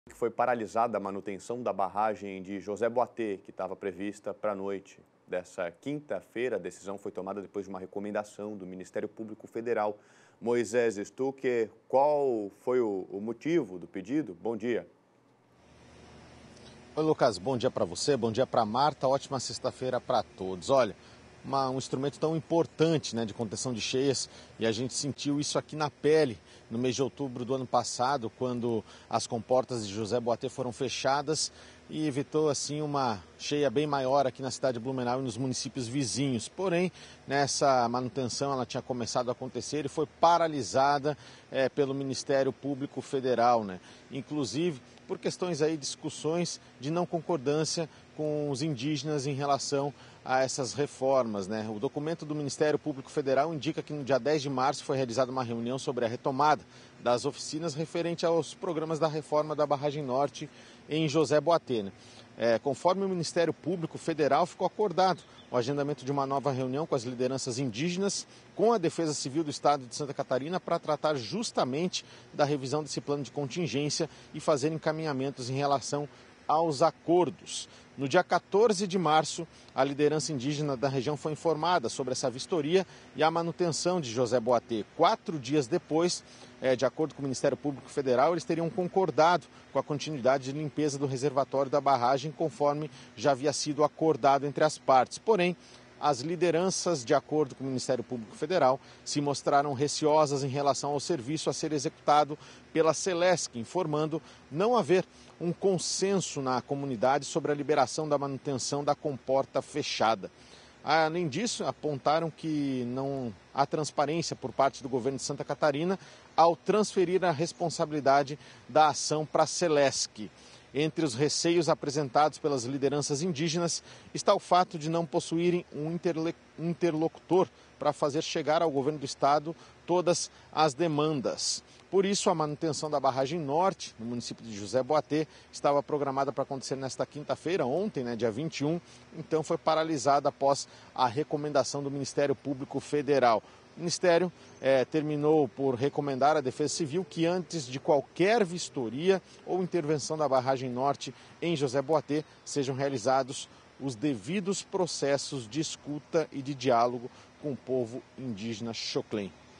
que foi paralisada a manutenção da barragem de José Boatê, que estava prevista para a noite dessa quinta-feira. A decisão foi tomada depois de uma recomendação do Ministério Público Federal. Moisés Stucker, qual foi o motivo do pedido? Bom dia. Oi, Lucas, bom dia para você, bom dia para Marta, ótima sexta-feira para todos. Olha, um instrumento tão importante, né, de contenção de cheias, e a gente sentiu isso aqui na pele no mês de outubro do ano passado, quando as comportas de José Boatê foram fechadas e evitou assim uma cheia bem maior aqui na cidade de Blumenau e nos municípios vizinhos. Porém, nessa manutenção ela tinha começado a acontecer e foi paralisada pelo Ministério Público Federal, né? Inclusive por questões aí, discussões de não concordância com os indígenas em relação a essas reformas, né? O documento do Ministério Público Federal indica que no dia 10 de março foi realizada uma reunião sobre a retomada das oficinas referente aos programas da reforma da Barragem Norte em José Boatê, né? Conforme o Ministério Público Federal, ficou acordado o agendamento de uma nova reunião com as lideranças indígenas, com a Defesa Civil do Estado de Santa Catarina, para tratar justamente da revisão desse plano de contingência e fazer encaminhamentos em relação aos acordos. No dia 14 de março, a liderança indígena da região foi informada sobre essa vistoria e a manutenção de José Boatê. 4 dias depois, de acordo com o Ministério Público Federal, eles teriam concordado com a continuidade de limpeza do reservatório da barragem, conforme já havia sido acordado entre as partes. Porém, as lideranças, de acordo com o Ministério Público Federal, se mostraram receosas em relação ao serviço a ser executado pela Celesc, informando não haver um consenso na comunidade sobre a liberação da manutenção da comporta fechada. Além disso, apontaram que não há transparência por parte do governo de Santa Catarina ao transferir a responsabilidade da ação para a Celesc. Entre os receios apresentados pelas lideranças indígenas está o fato de não possuírem um interlocutor para fazer chegar ao governo do estado todas as demandas. Por isso, a manutenção da barragem norte, no município de José Boatê, estava programada para acontecer nesta quinta-feira, ontem, né, dia 21, então foi paralisada após a recomendação do Ministério Público Federal. O Ministério terminou por recomendar à Defesa Civil que antes de qualquer vistoria ou intervenção da barragem norte em José Boatê sejam realizados os devidos processos de escuta e de diálogo com o povo indígena Xoclen.